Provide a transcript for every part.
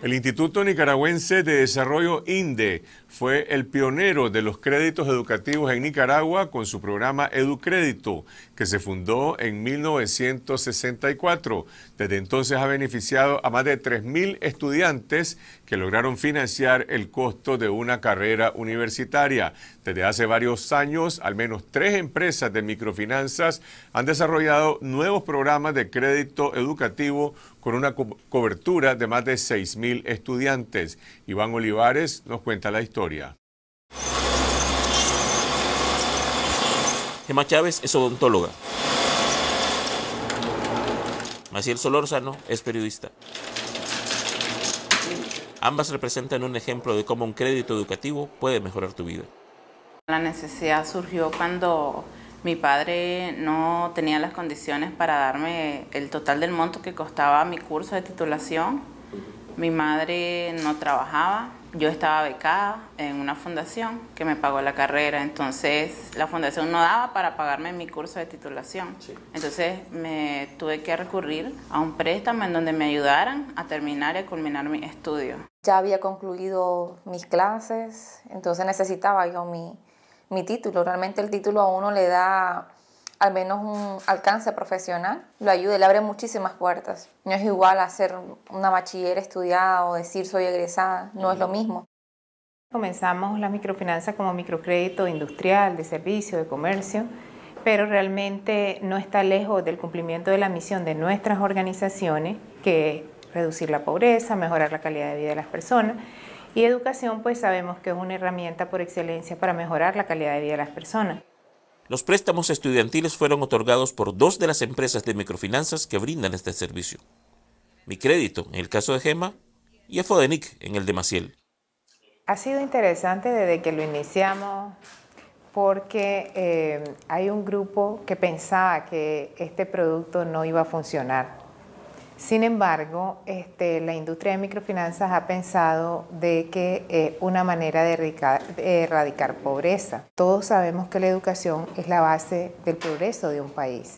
El Instituto Nicaragüense de Desarrollo INDE fue el pionero de los créditos educativos en Nicaragua con su programa EduCrédito, que se fundó en 1964. Desde entonces ha beneficiado a más de 3.000 estudiantes que lograron financiar el costo de una carrera universitaria. Desde hace varios años, al menos 3 empresas de microfinanzas han desarrollado nuevos programas de crédito educativo con una cobertura de más de 6.000 estudiantes. Iván Olivares nos cuenta la historia. Gemma Chávez es odontóloga. Maciel Solórzano es periodista. Ambas representan un ejemplo de cómo un crédito educativo puede mejorar tu vida. La necesidad surgió cuando mi padre no tenía las condiciones para darme el total del monto que costaba mi curso de titulación. Mi madre no trabajaba, yo estaba becada en una fundación que me pagó la carrera, entonces la fundación no daba para pagarme mi curso de titulación. Entonces me tuve que recurrir a un préstamo en donde me ayudaran a terminar y a culminar mi estudio. Ya había concluido mis clases, entonces necesitaba yo mi título. Realmente el título a uno le da al menos un alcance profesional, lo ayuda, le abre muchísimas puertas. No es igual hacer una bachiller estudiada o decir soy egresada, no es lo mismo. Comenzamos la microfinanza como microcrédito industrial, de servicio, de comercio, pero realmente no está lejos del cumplimiento de la misión de nuestras organizaciones, que es reducir la pobreza, mejorar la calidad de vida de las personas. Y educación, pues sabemos que es una herramienta por excelencia para mejorar la calidad de vida de las personas. Los préstamos estudiantiles fueron otorgados por 2 de las empresas de microfinanzas que brindan este servicio. Micrédito, en el caso de Gemma, y Afodenic, en el de Maciel. Ha sido interesante desde que lo iniciamos porque hay un grupo que pensaba que este producto no iba a funcionar. Sin embargo, la industria de microfinanzas ha pensado de que es una manera de erradicar pobreza. Todos sabemos que la educación es la base del progreso de un país.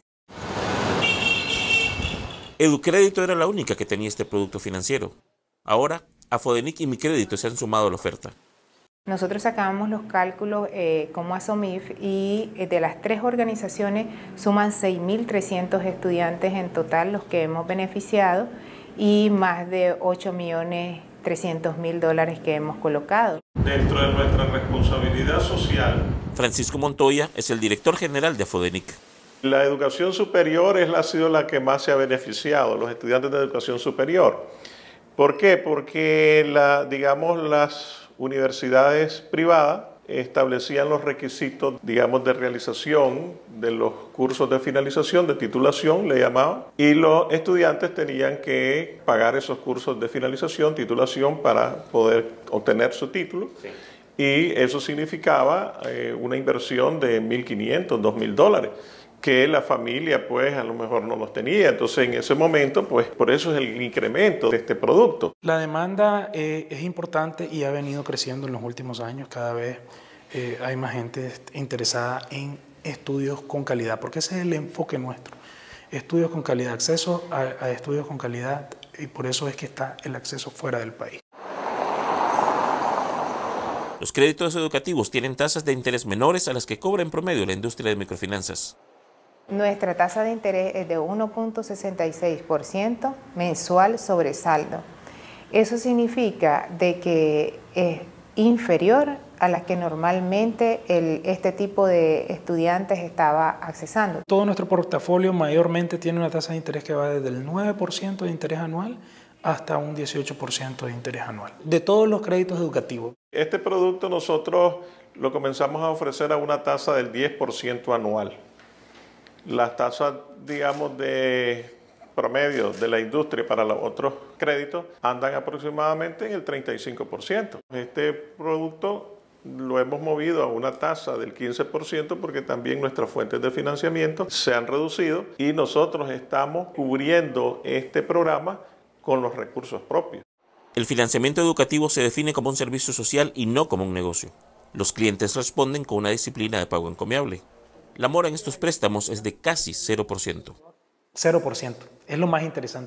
EduCrédito era la única que tenía este producto financiero. Ahora, Afodenic y Micrédito se han sumado a la oferta. Nosotros sacamos los cálculos como ASOMIF y de las 3 organizaciones suman 6.300 estudiantes en total los que hemos beneficiado y más de 8.300.000 dólares que hemos colocado. Dentro de nuestra responsabilidad social, Francisco Montoya es el director general de Afodenic. La educación superior ha sido la que más se ha beneficiado, los estudiantes de educación superior. ¿Por qué? Porque las universidades privadas establecían los requisitos, de realización de los cursos de finalización, de titulación, le llamaban, y los estudiantes tenían que pagar esos cursos de finalización, titulación, para poder obtener su título. Sí. Y eso significaba una inversión de $1.500, $2.000, que la familia pues a lo mejor no los tenía. Entonces en ese momento pues por eso es el incremento de este producto. La demanda es importante y ha venido creciendo en los últimos años. Cada vez hay más gente interesada en estudios con calidad, porque ese es el enfoque nuestro. Estudios con calidad, acceso a estudios con calidad, y por eso es que está el acceso fuera del país. Los créditos educativos tienen tasas de interés menores a las que cobra en promedio la industria de microfinanzas. Nuestra tasa de interés es de 1.66% mensual sobre saldo. Eso significa de que es inferior a la que normalmente este tipo de estudiantes estaba accesando. Todo nuestro portafolio mayormente tiene una tasa de interés que va desde el 9% de interés anual hasta un 18% de interés anual, de todos los créditos educativos. Este producto nosotros lo comenzamos a ofrecer a una tasa del 10% anual. Las tasas, de promedio de la industria para los otros créditos andan aproximadamente en el 35%. Este producto lo hemos movido a una tasa del 15% porque también nuestras fuentes de financiamiento se han reducido y nosotros estamos cubriendo este programa con los recursos propios. El financiamiento educativo se define como un servicio social y no como un negocio. Los clientes responden con una disciplina de pago encomiable. La mora en estos préstamos es de casi 0%. 0%, es lo más interesante.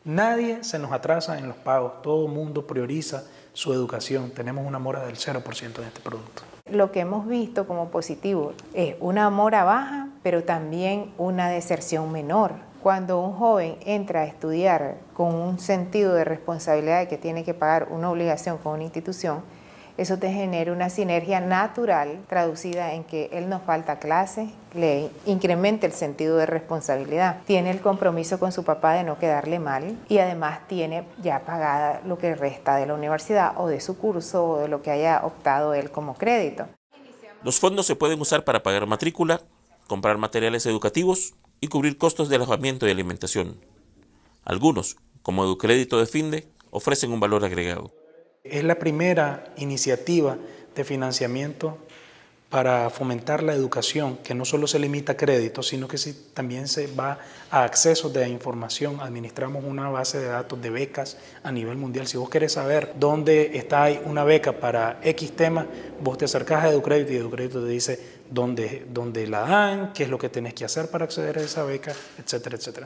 Nadie se nos atrasa en los pagos, todo el mundo prioriza su educación. Tenemos una mora del 0% en este producto. Lo que hemos visto como positivo es una mora baja, pero también una deserción menor. Cuando un joven entra a estudiar con un sentido de responsabilidad de que tiene que pagar una obligación con una institución, eso te genera una sinergia natural traducida en que él no falta clases, le incrementa el sentido de responsabilidad, tiene el compromiso con su papá de no quedarle mal y además tiene ya pagada lo que resta de la universidad o de su curso o de lo que haya optado él como crédito. Los fondos se pueden usar para pagar matrícula, comprar materiales educativos y cubrir costos de alojamiento y alimentación. Algunos, como Educrédito de Finde, ofrecen un valor agregado. Es la primera iniciativa de financiamiento para fomentar la educación, que no solo se limita a créditos, sino que también se va a accesos de información. Administramos una base de datos de becas a nivel mundial. Si vos querés saber dónde está una beca para X tema, vos te acercás a Educrédito y Educrédito te dice dónde la dan, qué es lo que tenés que hacer para acceder a esa beca, etcétera, etcétera.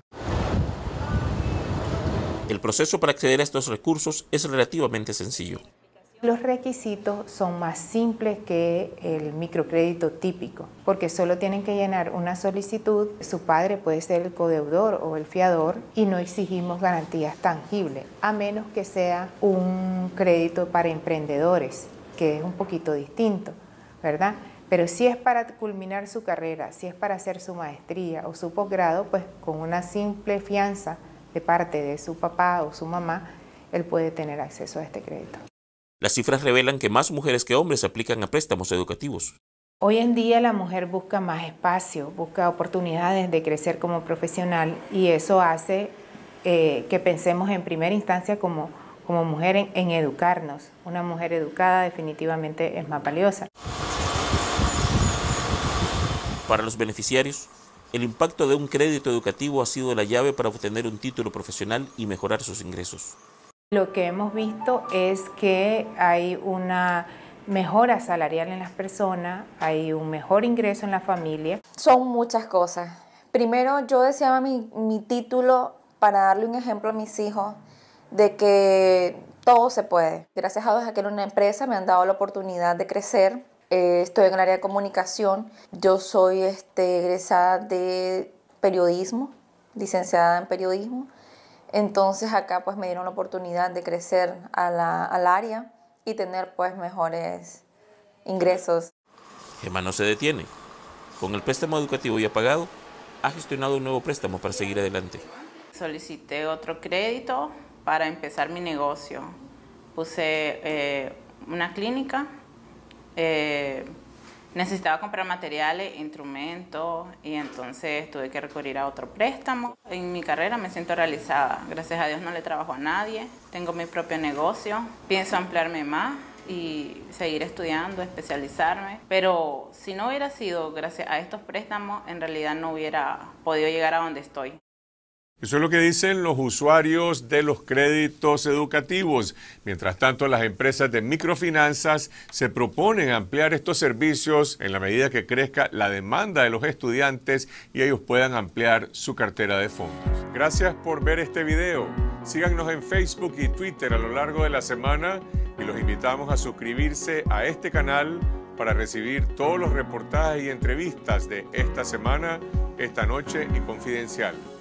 El proceso para acceder a estos recursos es relativamente sencillo. Los requisitos son más simples que el microcrédito típico, porque solo tienen que llenar una solicitud, su padre puede ser el codeudor o el fiador y no exigimos garantías tangibles, a menos que sea un crédito para emprendedores, que es un poquito distinto, ¿verdad? Pero si es para culminar su carrera, si es para hacer su maestría o su posgrado, pues con una simple fianza de parte de su papá o su mamá, él puede tener acceso a este crédito. Las cifras revelan que más mujeres que hombres aplican a préstamos educativos. Hoy en día la mujer busca más espacio, busca oportunidades de crecer como profesional y eso hace que pensemos en primera instancia como mujer en educarnos. Una mujer educada definitivamente es más valiosa. Para los beneficiarios, el impacto de un crédito educativo ha sido la llave para obtener un título profesional y mejorar sus ingresos. Lo que hemos visto es que hay una mejora salarial en las personas, hay un mejor ingreso en la familia. Son muchas cosas. Primero, yo deseaba mi título para darle un ejemplo a mis hijos de que todo se puede. Gracias a Dios, aquí en una empresa me han dado la oportunidad de crecer. Estoy en el área de comunicación. Yo soy egresada de periodismo, licenciada en periodismo. Entonces acá pues me dieron la oportunidad de crecer al área y tener pues mejores ingresos. Gema no se detiene. Con el préstamo educativo ya pagado, ha gestionado un nuevo préstamo para seguir adelante. Solicité otro crédito para empezar mi negocio. Puse una clínica. Necesitaba comprar materiales, instrumentos y entonces tuve que recurrir a otro préstamo. En mi carrera me siento realizada. Gracias a Dios no le trabajo a nadie. Tengo mi propio negocio. Pienso ampliarme más y seguir estudiando, especializarme. Pero si no hubiera sido gracias a estos préstamos, en realidad no hubiera podido llegar a donde estoy. Eso es lo que dicen los usuarios de los créditos educativos. Mientras tanto, las empresas de microfinanzas se proponen ampliar estos servicios en la medida que crezca la demanda de los estudiantes y ellos puedan ampliar su cartera de fondos. Gracias por ver este video. Síganos en Facebook y Twitter a lo largo de la semana y los invitamos a suscribirse a este canal para recibir todos los reportajes y entrevistas de esta semana, esta noche y Confidencial.